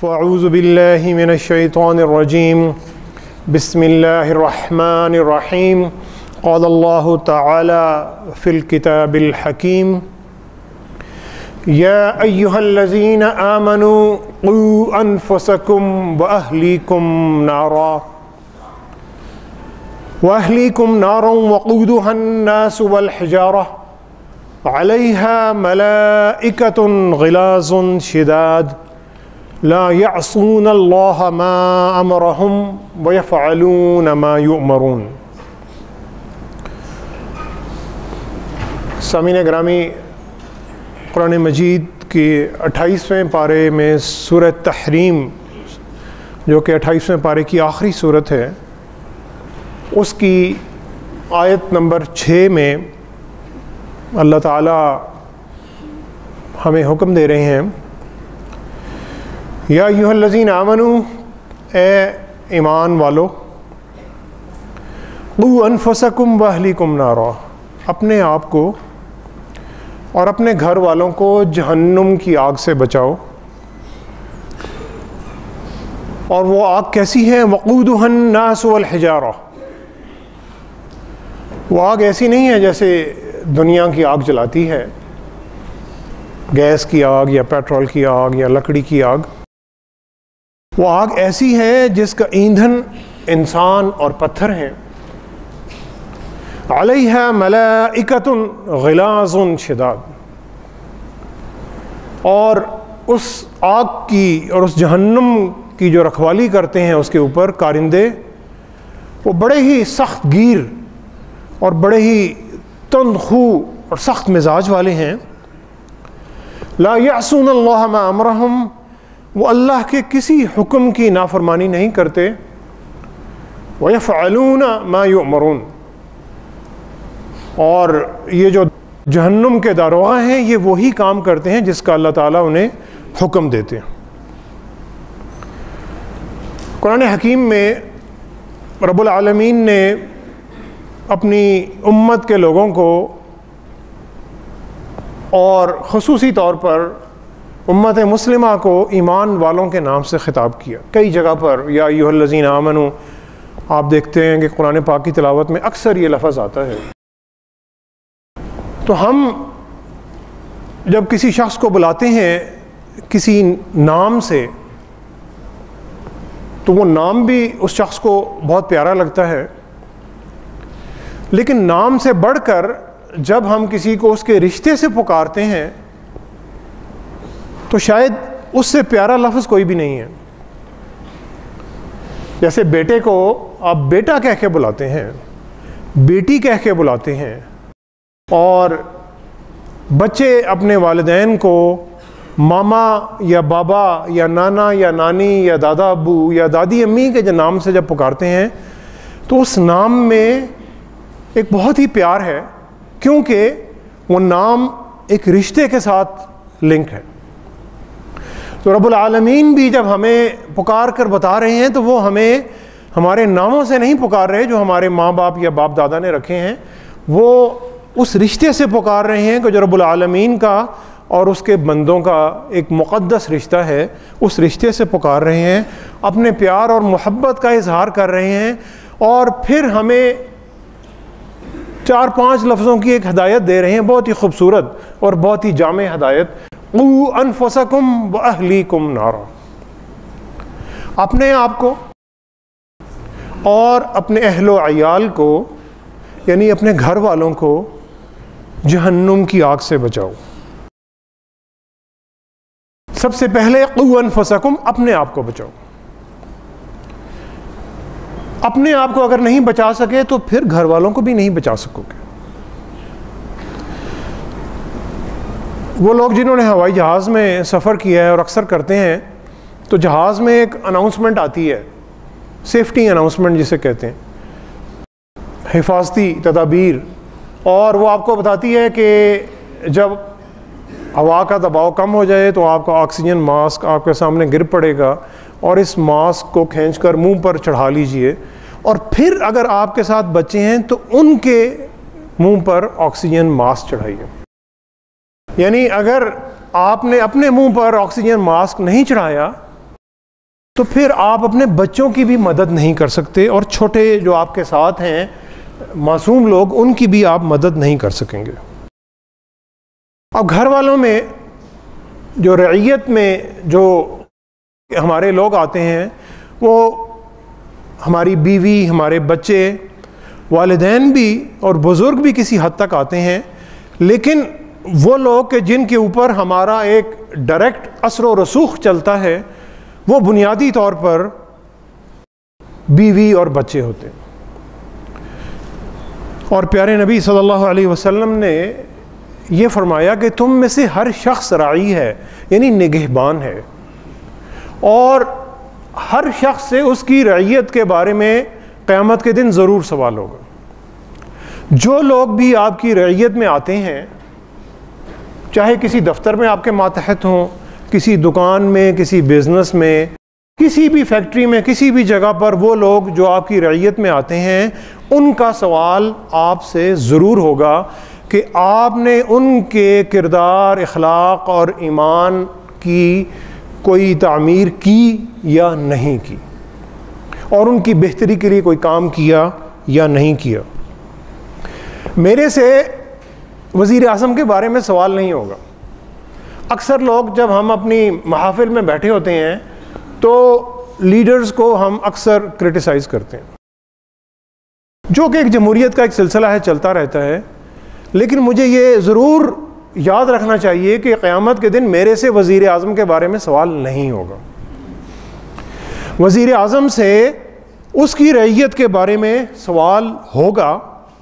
فاعوذ باللہ من الشیطان الرجیم بسم اللہ الرحمن الرحیم قال اللہ تعالی فی الکتاب الحکیم یا ایہا الذین آمنوا قوا انفسکم وأهليكم نارا وقودها الناس والحجارة عليها ملائكة غلاظ شداد لا يعصون الله ما أمرهم ويفعلون ما يؤمرون۔ سامعین گرامی، قرآن مجید کے 28ویں پارے میں سورۃ تحریم، جو کہ 28ویں پارے کی آخری سورت ہے، اس کی آیت نمبر 6 میں اللہ تعالیٰ ہمیں حکم دے رہے ہیں، یا ایھا الذین آمنوا، اے ایمان والو، قوا انفسکم واہلیکم نارا، اپنے آپ کو اور اپنے گھر والوں کو جہنم کی آگ سے بچاؤ۔ اور وہ آگ کیسی ہے؟ وقودها الناس والحجارہ، وہ آگ ایسی نہیں ہے جیسے دنیا کی آگ جلاتی ہے، گیس کی آگ یا پیٹرول کی آگ یا لکڑی کی آگ۔ وہ آگ ایسی ہے جس کا ایندھن انسان اور پتھر ہیں۔ علیہا ملائکۃ غلاظ شداد، اور اس آگ کی اور اس جہنم کی جو رکھوالی کرتے ہیں اس کے اوپر کارندے، وہ بڑے ہی سخت گیر اور بڑے ہی تند خو اور سخت مزاج والے ہیں۔ لا یعصون اللہ ما امرہم، وہ اللہ کے کسی حکم کی نافرمانی نہیں کرتے۔ ویفعلون ما یؤمرون، اور یہ جو جہنم کے داروغہ ہیں یہ وہی کام کرتے ہیں جس کا اللہ تعالیٰ انہیں حکم دیتے ہیں۔ قرآن حکیم میں رب العالمین نے اپنی امت کے لوگوں کو اور خصوصی طور پر امت مسلمہ کو ایمان والوں کے نام سے خطاب کیا۔ کئی جگہ پر یا ایھا الذین آمنوا آپ دیکھتے ہیں کہ قرآن پاک کی تلاوت میں اکثر یہ لفظ آتا ہے۔ تو ہم جب کسی شخص کو بلاتے ہیں کسی نام سے تو وہ نام بھی اس شخص کو بہت پیارا لگتا ہے، لیکن نام سے بڑھ کر جب ہم کسی کو اس کے رشتے سے پکارتے ہیں تو شاید اس سے پیارا لفظ کوئی بھی نہیں ہے۔ جیسے بیٹے کو آپ بیٹا کہہ کے بلاتے ہیں، بیٹی کہہ کے بلاتے ہیں، اور بچے اپنے والدین کو ماما یا بابا یا نانا یا نانی یا دادا ابو یا دادی امی کے جو نام سے جب پکارتے ہیں تو اس نام میں ایک بہت ہی پیار ہے، کیونکہ وہ نام ایک رشتے کے ساتھ لنک ہے۔ تو رب العالمین بھی جب ہمیں پکار کر بتا رہے ہیں تو وہ ہمیں ہمارے ناموں سے نہیں پکار رہے جو ہمارے ماں باپ یا باپ دادا نے رکھے ہیں، وہ اس رشتے سے پکار رہے ہیں کہ جو رب العالمین کا اور اس کے بندوں کا ایک مقدس رشتہ ہے، اس رشتے سے پکار رہے ہیں، اپنے پیار اور محبت کا اظہار کر رہے ہیں، اور پھر ہمیں 4-5 لفظوں کی ایک ہدایت دے رہے ہیں، بہت ہی خوبصورت اور بہت ہی جامع ہدایت۔ قوا انفسکم واہلیکم نارا، اپنے آپ کو اور اپنے اہل و عیال کو، یعنی اپنے گھر والوں کو جہنم کی آگ سے بچاؤ۔ سب سے پہلے قوا انفسکم، اپنے آپ کو بچاؤ۔ اپنے آپ کو اگر نہیں بچا سکے تو پھر گھر والوں کو بھی نہیں بچا سکو گے۔ وہ لوگ جنہوں نے ہوائی جہاز میں سفر کیا ہے اور اکثر کرتے ہیں تو جہاز میں ایک اناؤنسمنٹ آتی ہے، سیفٹی اناؤنسمنٹ جسے کہتے ہیں، حفاظتی تدابیر، اور وہ آپ کو بتاتی ہے کہ جب ہوا کا دباؤ کم ہو جائے تو آپ کا آکسیجن ماسک آپ کے سامنے گر پڑے گا، اور اس ماسک کو کھینچ کر منہ پر چڑھا لیجئے، اور پھر اگر آپ کے ساتھ بچے ہیں تو ان کے منہ پر آکسیجن ماسک چڑھائیے۔ یعنی اگر آپ نے اپنے منہ پر آکسیجن ماسک نہیں چڑھایا تو پھر آپ اپنے بچوں کی بھی مدد نہیں کر سکتے، اور چھوٹے جو آپ کے ساتھ ہیں معصوم لوگ، ان کی بھی آپ مدد نہیں کر سکیں گے۔ اب گھر والوں میں جو رعیت میں جو ہمارے لوگ آتے ہیں، وہ ہماری بیوی، ہمارے بچے، والدین بھی اور بزرگ بھی کسی حد تک آتے ہیں، لیکن وہ لوگ کہ جن کے اوپر ہمارا ایک ڈائریکٹ اثر و رسوخ چلتا ہے، وہ بنیادی طور پر بیوی اور بچے ہوتے ہیں۔ اور پیارے نبی صلی اللہ علیہ وسلم نے یہ فرمایا کہ تم میں سے ہر شخص راعی ہے، یعنی نگہبان ہے، اور ہر شخص سے اس کی رعیت کے بارے میں قیامت کے دن ضرور سوال ہوگا۔ جو لوگ بھی آپ کی رعیت میں آتے ہیں، چاہے کسی دفتر میں آپ کے ماتحت ہوں، کسی دکان میں، کسی بزنس میں، کسی بھی فیکٹری میں، کسی بھی جگہ پر، وہ لوگ جو آپ کی رعیت میں آتے ہیں، ان کا سوال آپ سے ضرور ہوگا کہ آپ نے ان کے کردار، اخلاق اور ایمان کی کوئی تعمیر کی یا نہیں کی، اور ان کی بہتری کے لیے کوئی کام کیا یا نہیں کیا۔ میرے سے وزیر اعظم کے بارے میں سوال نہیں ہوگا۔ اکثر لوگ جب ہم اپنی محافل میں بیٹھے ہوتے ہیں تو لیڈرز کو ہم اکثر کرٹیسائز کرتے ہیں، جو کہ ایک جمہوریت کا ایک سلسلہ ہے، چلتا رہتا ہے، لیکن مجھے یہ ضرور یاد رکھنا چاہیے کہ قیامت کے دن میرے سے وزیر اعظم کے بارے میں سوال نہیں ہوگا۔ وزیر اعظم سے اس کی رعیت کے بارے میں سوال ہوگا،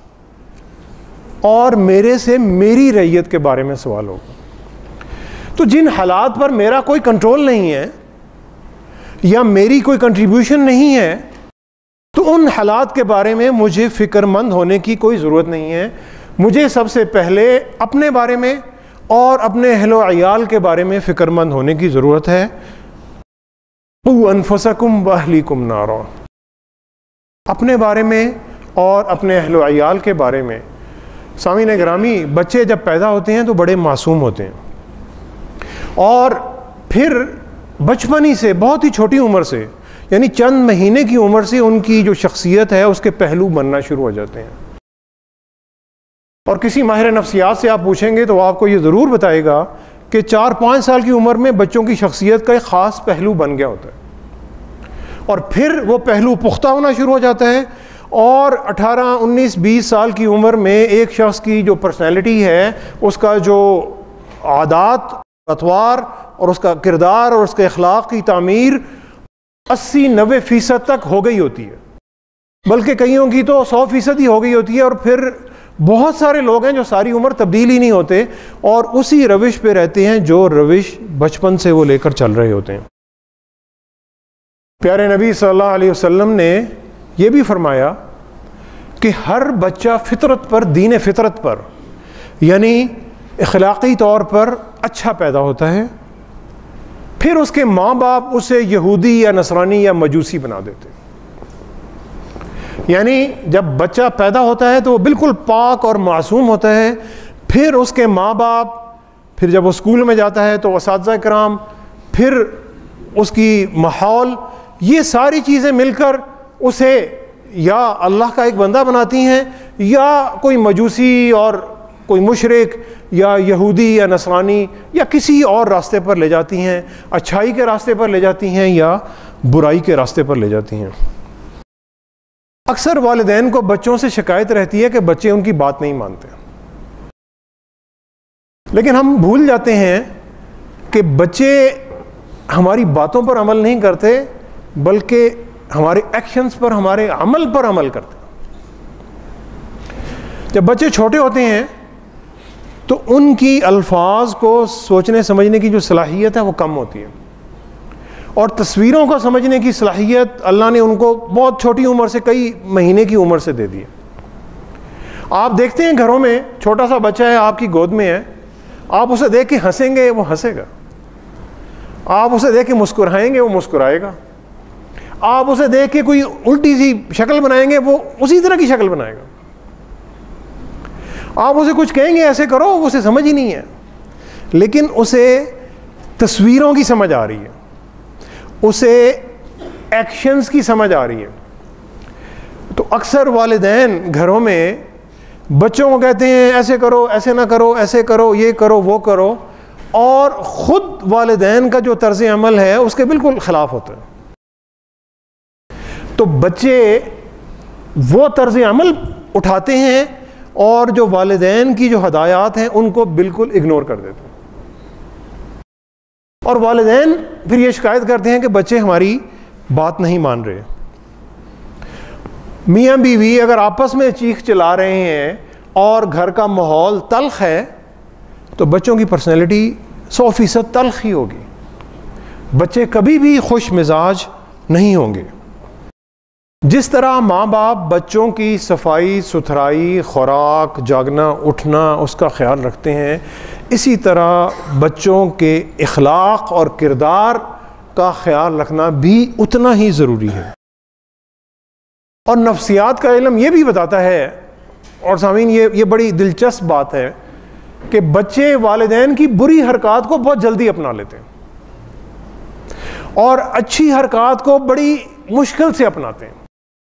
اور میرے سے میری رعیت کے بارے میں سوال ہوگا۔ تو جن حالات پر میرا کوئی کنٹرول نہیں ہے یا میری کوئی کنٹریبیوشن نہیں ہے، تو ان حالات کے بارے میں مجھے فکر مند ہونے کی کوئی ضرورت نہیں ہے۔ مجھے سب سے پہلے اپنے بارے میں اور اپنے اہل و عیال کے بارے میں فکر مند ہونے کی ضرورت ہے۔ قُوْا أَنفُسَكُمْ وَأَهْلِيكُمْ نَارًا، اپنے بارے میں اور اپنے اہل و عیال کے بارے میں۔ سامعین گرامی، بچے جب پیدا ہوتے ہیں تو بڑے معصوم ہوتے ہیں، اور پھر بچپن ہی سے، بہت ہی چھوٹی عمر سے، یعنی چند مہینے کی عمر سے ان کی جو شخصیت ہے اس کے پہلو بننا شروع ہو جاتے ہیں۔ اور کسی ماہر نفسیات سے آپ پوچھیں گے تو وہ آپ کو یہ ضرور بتائے گا کہ 4-5 سال کی عمر میں بچوں کی شخصیت کا ایک خاص پہلو بن گیا ہوتا ہے، اور پھر وہ پہلو پختہ ہونا شروع ہو جاتا ہے، اور 18, 19, 20 سال کی عمر میں ایک شخص کی جو پرسنالٹی ہے، اس کا جو عادات، اطوار اور اس کا کردار اور اس کے اخلاق کی تعمیر 80-90% تک ہو گئی ہوتی ہے، بلکہ کئیوں کی تو 100% ہی ہو گئی ہوتی ہے، اور پھر بہت سارے لوگ ہیں جو ساری عمر تبدیل ہی نہیں ہوتے اور اسی روش پہ رہتے ہیں جو روش بچپن سے وہ لے کر چل رہے ہوتے ہیں۔ پیارے نبی صلی اللہ علیہ وسلم نے یہ بھی فرمایا کہ ہر بچہ فطرت پر، دین فطرت پر، یعنی اخلاقی طور پر اچھا پیدا ہوتا ہے، پھر اس کے ماں باپ اسے یہودی یا نصرانی یا مجوسی بنا دیتے ہیں۔ یعنی جب بچہ پیدا ہوتا ہے تو وہ بالکل پاک اور معصوم ہوتا ہے، پھر اس کے ماں باپ، پھر جب وہ اسکول میں جاتا ہے تو اساتذہ کرام، پھر اس کی ماحول، یہ ساری چیزیں مل کر اسے یا اللہ کا ایک بندہ بناتی ہیں، یا کوئی مجوسی اور کوئی مشرک یا یہودی یا نصرانی یا کسی اور راستے پر لے جاتی ہیں، اچھائی کے راستے پر لے جاتی ہیں یا برائی کے راستے پر لے جاتی ہیں۔ اکثر والدین کو بچوں سے شکایت رہتی ہے کہ بچے ان کی بات نہیں مانتے، لیکن ہم بھول جاتے ہیں کہ بچے ہماری باتوں پر عمل نہیں کرتے، بلکہ ہمارے ایکشنز پر، ہمارے عمل پر عمل کرتے ہیں۔ جب بچے چھوٹے ہوتے ہیں تو ان کی الفاظ کو سوچنے سمجھنے کی جو صلاحیت ہے وہ کم ہوتی ہے، اور تصویروں کو سمجھنے کی صلاحیت اللہ نے ان کو بہت چھوٹی عمر سے، کئی مہینے کی عمر سے دے دی ہے۔ آپ دیکھتے ہیں گھروں میں چھوٹا سا بچہ ہے، آپ کی گود میں ہے، آپ اسے دیکھ کے ہنسیں گے وہ ہنسے گا، آپ اسے دیکھ کے مسکرائیں گے وہ مسکرائے گا، آپ اسے دیکھ کے کوئی الٹی سی شکل بنائیں گے وہ اسی طرح کی شکل بنائے گا، آپ اسے کچھ کہیں گے ایسے کرو، اسے سمجھ ہی نہیں ہے، لیکن اسے تصویروں کی سمجھ آ رہی ہے، اسے ایکشنز کی سمجھ آ رہی ہے. تو اکثر والدین گھروں میں بچوں کو کہتے ہیں ایسے کرو، ایسے نہ کرو، ایسے کرو، یہ کرو، وہ کرو، اور خود والدین کا جو طرز عمل ہے اس کے بالکل خلاف ہوتا ہے. تو بچے وہ طرز عمل اٹھاتے ہیں اور جو والدین کی جو ہدایات ہیں ان کو بالکل اگنور کر دیتے ہیں. اور والدین پھر یہ شکایت کرتے ہیں کہ بچے ہماری بات نہیں مان رہے. میاں بیوی اگر آپس میں چیخ چلا رہے ہیں اور گھر کا ماحول تلخ ہے تو بچوں کی پرسنالٹی 100% تلخ ہی ہوگی. بچے کبھی بھی خوش مزاج نہیں ہوں گے. جس طرح ماں باپ بچوں کی صفائی ستھرائی، خوراک، جاگنا اٹھنا اس کا خیال رکھتے ہیں، اسی طرح بچوں کے اخلاق اور کردار کا خیال رکھنا بھی اتنا ہی ضروری ہے. اور نفسیات کا علم یہ بھی بتاتا ہے، اور سامعین یہ بڑی دلچسپ بات ہے کہ بچے والدین کی بری حرکات کو بہت جلدی اپنا لیتے ہیں اور اچھی حرکات کو بڑی مشکل سے اپناتے ہیں.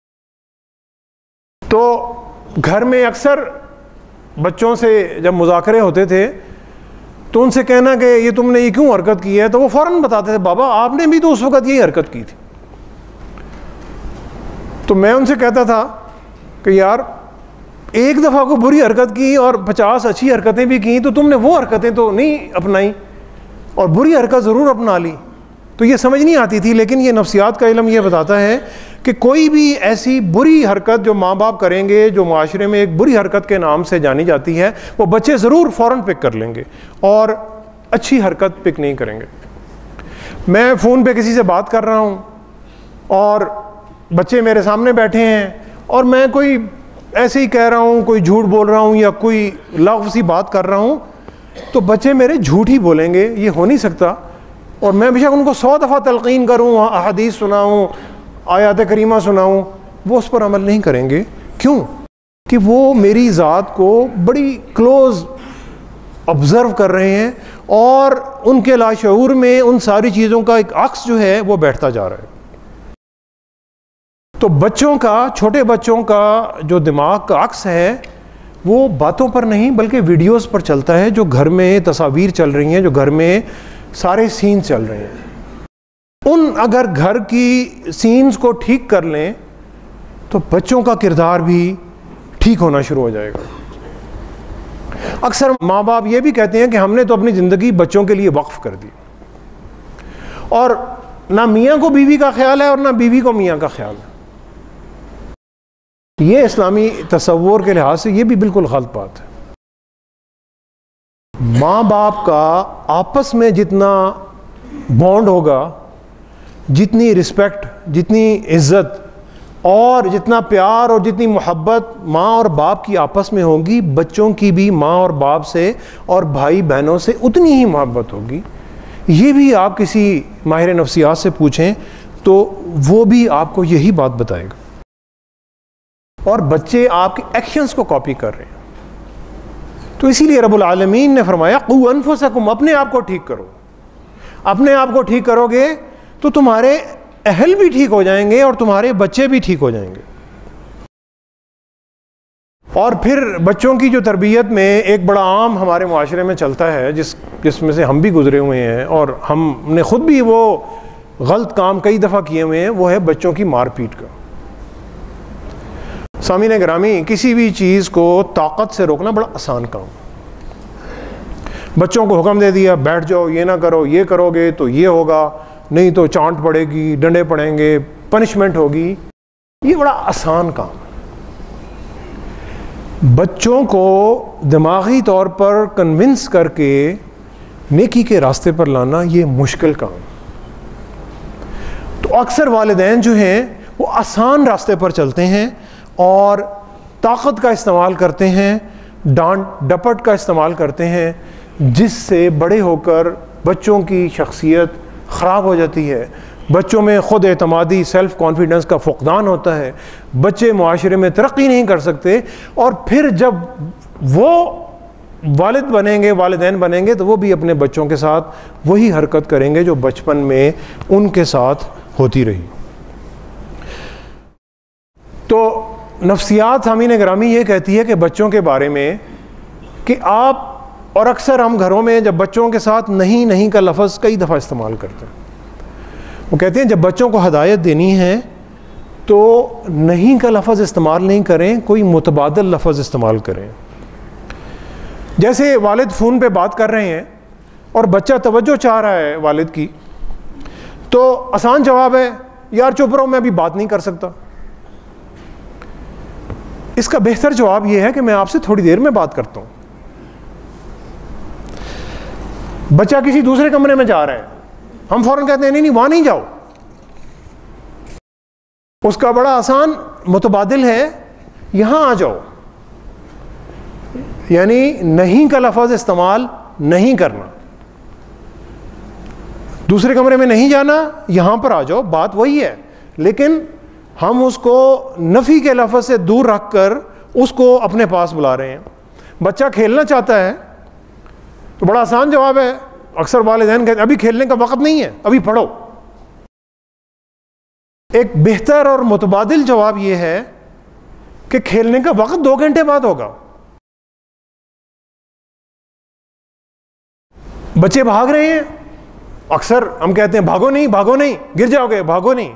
تو گھر میں اکثر بچوں سے جب مذاکرے ہوتے تھے تو ان سے کہنا کہ یہ تم نے یہ کیوں حرکت کی ہے، تو وہ فوراً بتاتے تھے بابا آپ نے بھی تو اس وقت یہی حرکت کی تھی. تو میں ان سے کہتا تھا کہ یار ایک دفعہ کو بری حرکت کی اور 50 اچھی حرکتیں بھی کی تو تم نے وہ حرکتیں تو نہیں اپنائی اور بری حرکت ضرور اپنا لی. تو یہ سمجھ نہیں آتی تھی، لیکن یہ نفسیات کا علم یہ بتاتا ہے کہ کوئی بھی ایسی بری حرکت جو ماں باپ کریں گے، جو معاشرے میں ایک بری حرکت کے نام سے جانی جاتی ہے، وہ بچے ضرور فوراً پک کر لیں گے اور اچھی حرکت پک نہیں کریں گے. میں فون پہ کسی سے بات کر رہا ہوں اور بچے میرے سامنے بیٹھے ہیں اور میں کوئی ایسے ہی کہہ رہا ہوں، کوئی جھوٹ بول رہا ہوں یا کوئی لغو سی بات کر رہا ہوں، تو بچے میرے جھوٹ ہی بولیں گے، یہ ہو نہیں سکتا. اور میں بے شک ان کو 100 دفعہ تلقین کروں، احادیث سناؤں، آیات کریمہ سناؤں، وہ اس پر عمل نہیں کریں گے. کیوں؟ کہ وہ میری ذات کو بڑی کلوز آبزرو کر رہے ہیں اور ان کے لاشعور میں ان ساری چیزوں کا ایک عکس جو ہے وہ بیٹھتا جا رہا ہے. تو بچوں کا، چھوٹے بچوں کا جو دماغ کا عکس ہے وہ باتوں پر نہیں بلکہ ویڈیوز پر چلتا ہے، جو گھر میں تصاویر چل رہی ہیں، جو گھر میں سارے سین چل رہے ہیں. اگر گھر کی سینز کو ٹھیک کر لیں تو بچوں کا کردار بھی ٹھیک ہونا شروع ہو جائے گا. اکثر ماں باپ یہ بھی کہتے ہیں کہ ہم نے تو اپنی زندگی بچوں کے لیے وقف کر دی، اور نہ میاں کو بیوی کا خیال ہے اور نہ بیوی کو میاں کا خیال ہے. یہ اسلامی تصور کے لحاظ سے یہ بھی بالکل غلط بات ہے. ماں باپ کا آپس میں جتنا بانڈ ہوگا، جتنی رسپیکٹ، جتنی عزت اور جتنا پیار اور جتنی محبت ماں اور باپ کی آپس میں ہوگی، بچوں کی بھی ماں اور باپ سے اور بھائی بہنوں سے اتنی ہی محبت ہوگی. یہ بھی آپ کسی ماہر نفسیات سے پوچھیں تو وہ بھی آپ کو یہی بات بتائے گا. اور بچے آپ کے ایکشنز کو کاپی کر رہے ہیں. تو اسی لیے رب العالمین نے فرمایا قوا انفسکم، اپنے آپ کو ٹھیک کرو. اپنے آپ کو ٹھیک کرو گے تو تمہارے اہل بھی ٹھیک ہو جائیں گے اور تمہارے بچے بھی ٹھیک ہو جائیں گے. اور پھر بچوں کی جو تربیت میں ایک بڑا عام ہمارے معاشرے میں چلتا ہے، جس میں سے ہم بھی گزرے ہوئے ہیں اور ہم نے خود بھی وہ غلط کام کئی دفعہ کیے ہوئے ہیں، وہ ہے بچوں کی مار پیٹ کا. سامعین گرامی، کسی بھی چیز کو طاقت سے روکنا بڑا آسان کام. بچوں کو حکم دے دیا بیٹھ جاؤ، یہ نہ کرو، یہ کرو گے تو یہ ہوگا، نہیں تو چانٹ پڑے گی، ڈنڈے پڑیں گے، پنشمنٹ ہوگی. یہ بڑا آسان کام. بچوں کو دماغی طور پر کنونس کر کے نیکی کے راستے پر لانا یہ مشکل کام. تو اکثر والدین جو ہیں وہ آسان راستے پر چلتے ہیں اور طاقت کا استعمال کرتے ہیں، ڈانٹ ڈپٹ کا استعمال کرتے ہیں، جس سے بڑے ہو کر بچوں کی شخصیت خراب ہو جاتی ہے. بچوں میں خود اعتمادی، سیلف کانفیڈنس کا فقدان ہوتا ہے. بچے معاشرے میں ترقی نہیں کر سکتے، اور پھر جب وہ والد بنیں گے، والدین بنیں گے، تو وہ بھی اپنے بچوں کے ساتھ وہی حرکت کریں گے جو بچپن میں ان کے ساتھ ہوتی رہی. تو نفسیات حامین گرامی یہ کہتی ہے کہ بچوں کے بارے میں کہ آپ، اور اکثر ہم گھروں میں جب بچوں کے ساتھ نہیں نہیں کا لفظ کئی دفعہ استعمال کرتے ہیں، وہ کہتے ہیں جب بچوں کو ہدایت دینی ہے تو نہیں کا لفظ استعمال نہیں کریں، کوئی متبادل لفظ استعمال کریں. جیسے والد فون پہ بات کر رہے ہیں اور بچہ توجہ چاہ رہا ہے والد کی، تو آسان جواب ہے یار چپ رہو میں ابھی بات نہیں کر سکتا. اس کا بہتر جواب یہ ہے کہ میں آپ سے تھوڑی دیر میں بات کرتا ہوں. بچہ کسی دوسرے کمرے میں جا رہا ہے، ہم فوراً کہتے ہیں نہیں وہاں نہیں جاؤ. اس کا بڑا آسان متبادل ہے یہاں آ جاؤ، یعنی نہیں کا لفظ استعمال نہیں کرنا. دوسرے کمرے میں نہیں جانا، یہاں پر آ جاؤ، بات وہی ہے، لیکن ہم اس کو نفی کے لفظ سے دور رکھ کر اس کو اپنے پاس بلا رہے ہیں. بچہ کھیلنا چاہتا ہے تو بڑا آسان جواب ہے، اکثر والدین کہتے ہیں ابھی کھیلنے کا وقت نہیں ہے، ابھی پڑھو. ایک بہتر اور متبادل جواب یہ ہے کہ کھیلنے کا وقت 2 گھنٹے بعد ہوگا. بچے بھاگ رہے ہیں، اکثر ہم کہتے ہیں بھاگو نہیں گر جاؤ گے، بھاگو نہیں.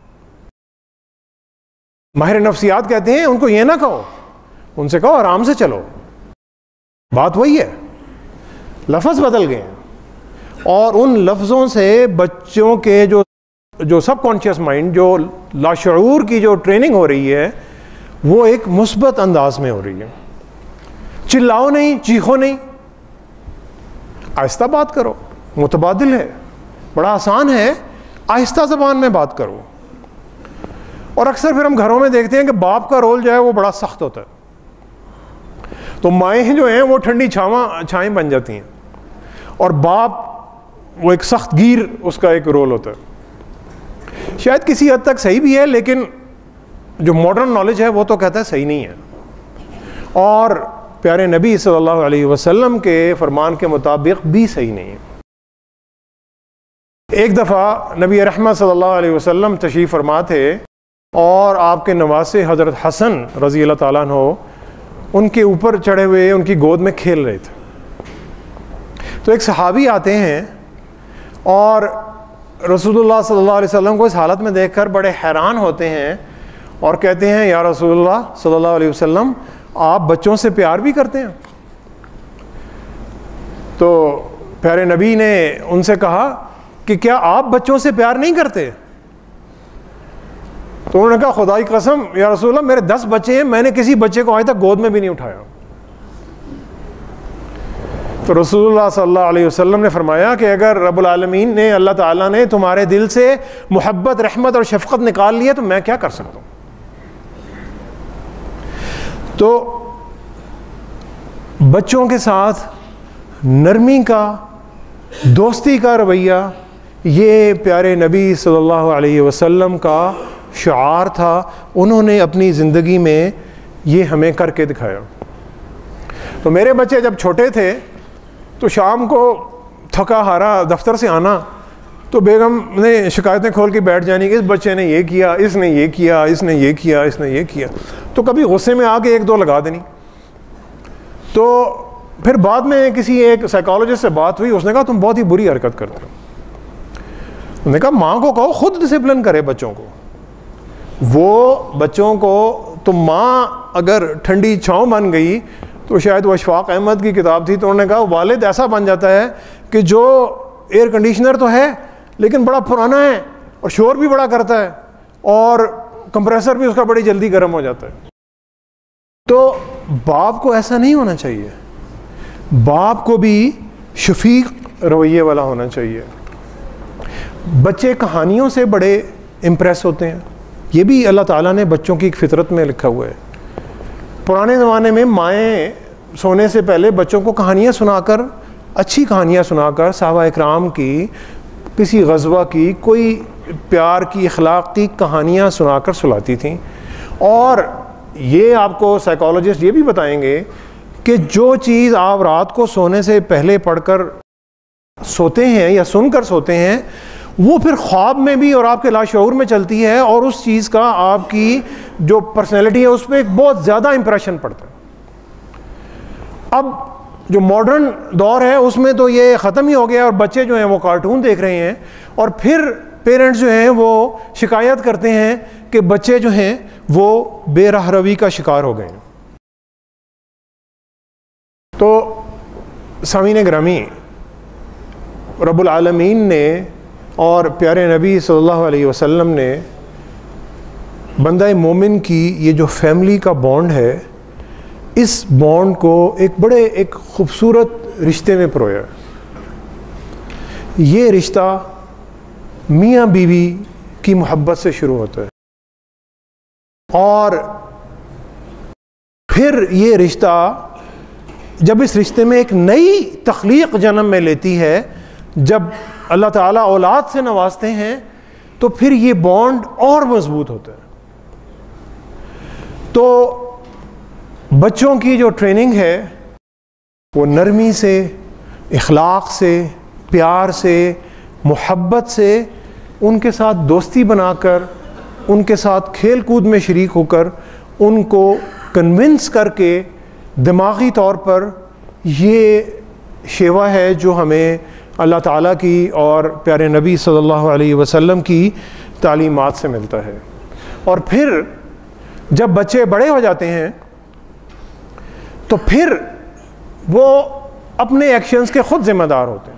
ماہر نفسیات کہتے ہیں ان کو یہ نہ کہو، ان سے کہو آرام سے چلو. بات وہی ہے، لفظ بدل گئے ہیں. اور ان لفظوں سے بچوں کے جو سب کانشیس مائنڈ، جو لاشعور کی جو ٹریننگ ہو رہی ہے وہ ایک مثبت انداز میں ہو رہی ہے. چلاؤ نہیں، چیخو نہیں، آہستہ بات کرو. متبادل ہے، بڑا آسان ہے، آہستہ زبان میں بات کرو. اور اکثر پھر ہم گھروں میں دیکھتے ہیں کہ باپ کا رول جو ہے وہ بڑا سخت ہوتا ہے، تو مائیں جو ہیں وہ ٹھنڈی چھائیں بن جاتی ہیں، اور باپ وہ ایک سخت گیر اس کا ایک رول ہوتا ہے. شاید کسی حد تک صحیح بھی ہے، لیکن جو ماڈرن نالج ہے وہ تو کہتا ہے صحیح نہیں ہے. اور پیارے نبی صلی اللہ علیہ وسلم کے فرمان کے مطابق بھی صحیح نہیں ہے. ایک دفعہ نبی رحمت صلی اللہ علیہ وسلم تشریف فرما تھے اور آپ کے نواسے حضرت حسن رضی اللہ تعالیٰ عنہ ان کے اوپر چڑھے ہوئے ان کی گود میں کھیل رہے تھے. تو ایک صحابی آتے ہیں اور رسول اللہ صلی اللہ علیہ وسلم کو اس حالت میں دیکھ کر بڑے حیران ہوتے ہیں اور کہتے ہیں یا رسول اللہ صلی اللہ علیہ وسلم آپ بچوں سے پیار بھی کرتے ہیں؟ تو پیارے نبی نے ان سے کہا کہ کیا آپ بچوں سے پیار نہیں کرتے؟ تو انہوں نے کہا خدا کی قسم یا رسول اللہ میرے 10 بچے ہیں، میں نے کسی بچے کو آج تک گود میں بھی نہیں اٹھایا. تو رسول اللہ صلی اللہ علیہ وسلم نے فرمایا کہ اگر رب العالمین نے، اللہ تعالیٰ نے تمہارے دل سے محبت، رحمت اور شفقت نکال لی ہے تو میں کیا کر سکتا ہوں. تو بچوں کے ساتھ نرمی کا، دوستی کا رویہ یہ پیارے نبی صلی اللہ علیہ وسلم کا شعار تھا. انہوں نے اپنی زندگی میں یہ ہمیں کر کے دکھایا. تو میرے بچے جب چھوٹے تھے تو شام کو تھکا ہارا دفتر سے آنا تو بیگم نے شکایتیں کھول کے بیٹھ جانی کہ اس بچے نے یہ کیا، اس نے یہ کیا، اس نے یہ کیا، اس نے یہ کیا. تو کبھی غصے میں آ کے 1-2 لگا دینی. تو پھر بعد میں کسی ایک سائیکالوجسٹ سے بات ہوئی، اس نے کہا تم بہت ہی بری حرکت کرتے ہو. انہوں نے کہا ماں کو کہو خود ڈسپلن کرے بچوں کو. وہ بچوں کو تو ماں اگر ٹھنڈی چھاؤں بن گئی تو شاید وہ اشفاق احمد کی کتاب تھی، تو انہوں نے کہا والد ایسا بن جاتا ہے کہ جو ایئر کنڈیشنر تو ہے لیکن بڑا پرانا ہے اور شور بھی بڑا کرتا ہے اور کمپریسر بھی اس کا بڑی جلدی گرم ہو جاتا ہے. تو باپ کو ایسا نہیں ہونا چاہیے، باپ کو بھی شفیق رویے والا ہونا چاہیے. بچے کہانیوں سے بڑے امپریس ہوتے ہیں، یہ بھی اللہ تعالیٰ نے بچوں کی ایک فطرت میں لکھا ہوا ہے. پرانے زمانے میں مائیں سونے سے پہلے بچوں کو کہانیاں سنا کر، اچھی کہانیاں سنا کر، صحابہ اکرام کی، کسی غزوہ کی، کوئی پیار کی، اخلاق کی کہانیاں سنا کر سلاتی تھیں. اور یہ آپ کو سائیکالوجسٹ یہ بھی بتائیں گے کہ جو چیز آپ رات کو سونے سے پہلے پڑھ کر سوتے ہیں یا سن کر سوتے ہیں، وہ پھر خواب میں بھی اور آپ کے لاشعور میں چلتی ہے، اور اس چیز کا آپ کی جو پرسنالٹی ہے اس پہ ایک بہت زیادہ امپریشن پڑتا ہے۔ اب جو ماڈرن دور ہے اس میں تو یہ ختم ہی ہو گیا، اور بچے جو ہیں وہ کارٹون دیکھ رہے ہیں، اور پھر پیرنٹس جو ہیں وہ شکایت کرتے ہیں کہ بچے جو ہیں وہ بے راہ روی کا شکار ہو گئے ہیں۔ تو سامعین گرامی، رب العالمین نے اور پیارے نبی صلی اللہ علیہ وسلم نے بندہ مومن کی یہ جو فیملی کا بانڈ ہے، اس بانڈ کو ایک خوبصورت رشتے میں پرویا۔ یہ رشتہ میاں بیوی کی محبت سے شروع ہوتا ہے، اور پھر یہ رشتہ جب اس رشتے میں ایک نئی تخلیق جنم میں لیتی ہے، جب اللہ تعالیٰ اولاد سے نوازتے ہیں، تو پھر یہ بانڈ اور مضبوط ہوتا ہے۔ تو بچوں کی جو ٹریننگ ہے وہ نرمی سے، اخلاق سے، پیار سے، محبت سے، ان کے ساتھ دوستی بنا کر، ان کے ساتھ کھیل کود میں شریک ہو کر، ان کو کنونس کر کے دماغی طور پر، یہ شیوا ہے جو ہمیں اللہ تعالیٰ کی اور پیارے نبی صلی اللہ علیہ وسلم کی تعلیمات سے ملتا ہے۔ اور پھر جب بچے بڑے ہو جاتے ہیں تو پھر وہ اپنے ایکشنز کے خود ذمہ دار ہوتے ہیں۔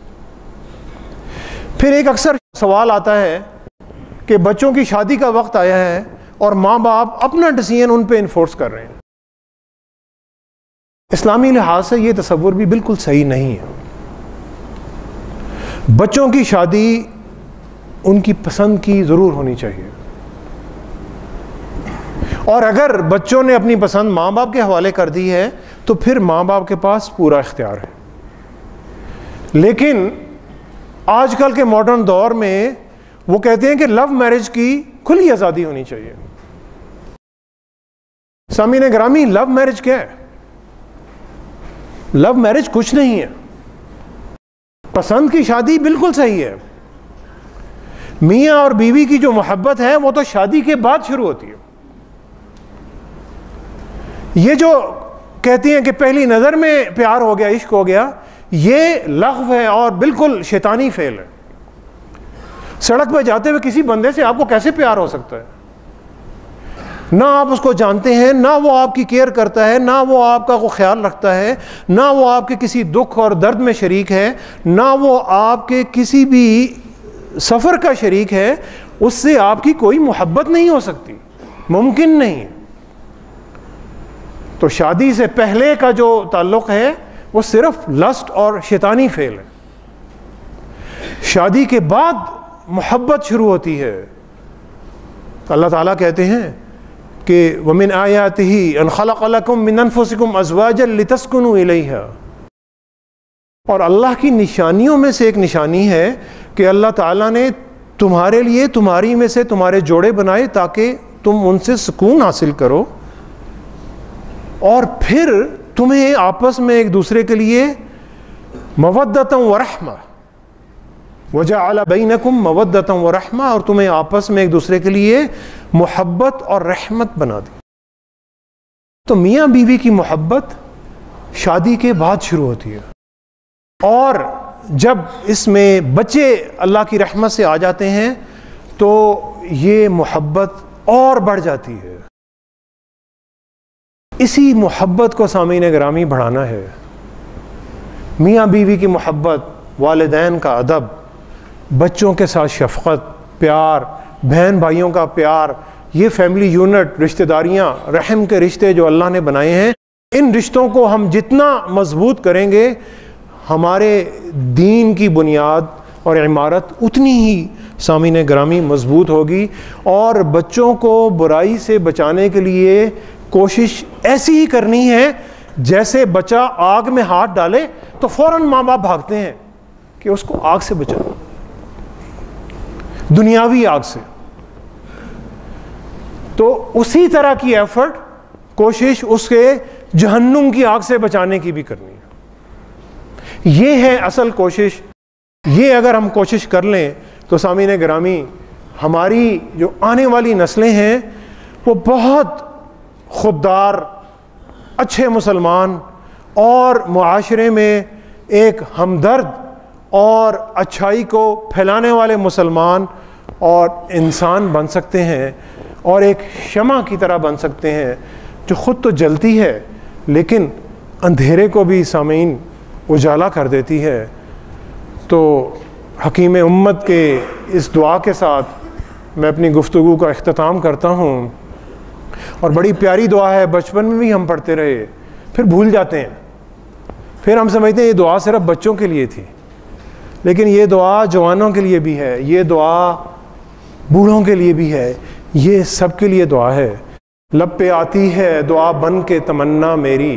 پھر ایک اکثر سوال آتا ہے کہ بچوں کی شادی کا وقت آیا ہے اور ماں باپ اپنا ڈیسیژن ان پہ انفورس کر رہے ہیں۔ اسلامی لحاظ سے یہ تصور بھی بالکل صحیح نہیں ہے۔ بچوں کی شادی ان کی پسند کی ضرور ہونی چاہیے، اور اگر بچوں نے اپنی پسند ماں باپ کے حوالے کر دی ہے تو پھر ماں باپ کے پاس پورا اختیار ہے۔ لیکن آج کل کے ماڈرن دور میں وہ کہتے ہیں کہ لو میرج کی کھلی آزادی ہونی چاہیے۔ سامعین گرامی، لو میرج کیا ہے؟ لو میرج کچھ نہیں ہے۔ پسند کی شادی بالکل صحیح ہے۔ میاں اور بیوی کی جو محبت ہے وہ تو شادی کے بعد شروع ہوتی ہے۔ یہ جو کہتی ہیں کہ پہلی نظر میں پیار ہو گیا، عشق ہو گیا، یہ لغو ہے اور بالکل شیطانی فعل ہے۔ سڑک پہ جاتے ہوئے کسی بندے سے آپ کو کیسے پیار ہو سکتا ہے؟ نہ آپ اس کو جانتے ہیں، نہ وہ آپ کی کیئر کرتا ہے، نہ وہ آپ کا کوئی خیال رکھتا ہے، نہ وہ آپ کے کسی دکھ اور درد میں شریک ہے، نہ وہ آپ کے کسی بھی سفر کا شریک ہے۔ اس سے آپ کی کوئی محبت نہیں ہو سکتی، ممکن نہیں۔ تو شادی سے پہلے کا جو تعلق ہے وہ صرف لسٹ اور شیطانی فعل ہے۔ شادی کے بعد محبت شروع ہوتی ہے۔ اللہ تعالیٰ کہتے ہیں کہ وَمِنْ آيَاتِهِ أَنْ خَلَقَ لَكُم مِّنْ أَنفُسِكُمْ أَزْوَاجًا لِتَسْكُنُوا إِلَيْهَا۔ اور اللہ کی نشانیوں میں سے ایک نشانی ہے کہ اللہ تعالیٰ نے تمہارے لیے تمہاری میں سے تمہارے جوڑے بنائے تاکہ تم ان سے سکون حاصل کرو، اور پھر تمہیں آپس میں ایک دوسرے کے لیے مودۃ ورحمہ، وجعل بینکم مودۃ ورحمہ، اور تمہیں آپس میں ایک دوسرے کے لیے محبت اور رحمت بنا دی۔ تو میاں بیوی کی محبت شادی کے بعد شروع ہوتی ہے، اور جب اس میں بچے اللہ کی رحمت سے آ جاتے ہیں تو یہ محبت اور بڑھ جاتی ہے۔ اسی محبت کو سامعین گرامی بڑھانا ہے۔ میاں بیوی کی محبت، والدین کا ادب، بچوں کے ساتھ شفقت، پیار، بہن بھائیوں کا پیار، یہ فیملی یونٹ، رشتہ داریاں، رحم کے رشتے جو اللہ نے بنائے ہیں، ان رشتوں کو ہم جتنا مضبوط کریں گے، ہمارے دین کی بنیاد اور عمارت اتنی ہی سامعین گرامی مضبوط ہوگی، اور بچوں کو برائی سے بچانے کے لیے کوشش ایسی ہی کرنی ہے جیسے بچہ آگ میں ہاتھ ڈالے تو فوراً ماں باپ بھاگتے ہیں کہ اس کو آگ سے بچاؤ، دنیاوی آگ سے۔ تو اسی طرح کی ایفرٹ، کوشش اس کے جہنم کی آگ سے بچانے کی بھی کرنی ہے۔ یہ ہے اصل کوشش۔ یہ اگر ہم کوشش کر لیں تو سامعین گرامی، ہماری جو آنے والی نسلیں ہیں وہ بہت خوددار، اچھے مسلمان اور معاشرے میں ایک ہمدرد اور اچھائی کو پھیلانے والے مسلمان اور انسان بن سکتے ہیں، اور ایک شمع کی طرح بن سکتے ہیں جو خود تو جلتی ہے لیکن اندھیرے کو بھی سامعین اجالا کر دیتی ہے۔ تو حکیم امت کے اس دعا کے ساتھ میں اپنی گفتگو کا اختتام کرتا ہوں، اور بڑی پیاری دعا ہے، بچپن میں بھی ہم پڑھتے رہے، پھر بھول جاتے ہیں، پھر ہم سمجھتے ہیں یہ دعا صرف بچوں کے لیے تھی، لیکن یہ دعا جوانوں کے لیے بھی ہے، یہ دعا بوڑھوں کے لیے بھی ہے، یہ سب کے لیے دعا ہے۔ لب پہ آتی ہے دعا بن کے تمنا میری،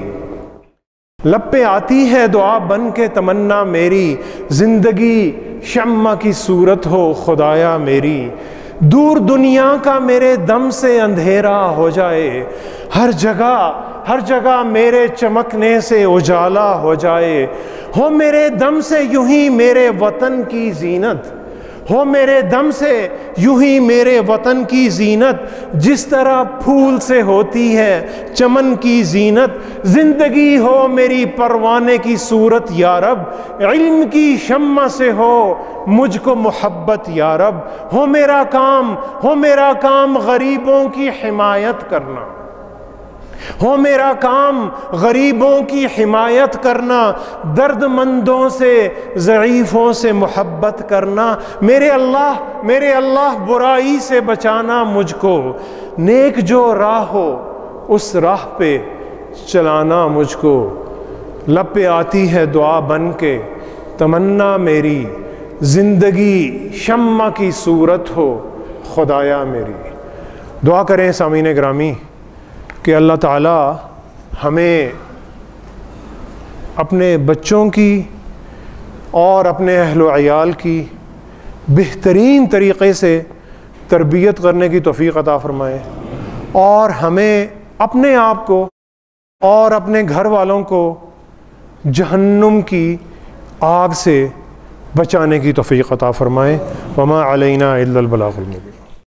لب پہ آتی ہے دعا بن کے تمنا میری، زندگی شمع کی صورت ہو خدایا میری، دور دنیا کا میرے دم سے اندھیرا ہو جائے، ہر جگہ میرے چمکنے سے اجالا ہو جائے، ہو میرے دم سے یوں ہی میرے وطن کی زینت، ہو میرے دم سے یوں ہی میرے وطن کی زینت، جس طرح پھول سے ہوتی ہے چمن کی زینت، زندگی ہو میری پروانے کی صورت یا رب، علم کی شمع سے ہو مجھ کو محبت یا رب، ہو میرا کام غریبوں کی حمایت کرنا، ہو میرا کام غریبوں کی حمایت کرنا، درد مندوں سے ضعیفوں سے محبت کرنا، میرے اللہ برائی سے بچانا مجھ کو، نیک جو راہ ہو اس راہ پہ چلانا مجھ کو، لب پہ آتی ہے دعا بن کے تمنا میری، زندگی شمع کی صورت ہو خدایا میری۔ دعا کریں سامعین گرامی کہ اللہ تعالی ہمیں اپنے بچوں کی اور اپنے اہل و عیال کی بہترین طریقے سے تربیت کرنے کی توفیق عطا فرمائے، اور ہمیں اپنے آپ کو اور اپنے گھر والوں کو جہنم کی آگ سے بچانے کی توفیق عطا فرمائے۔ وما علینا الا البلاغ المبین۔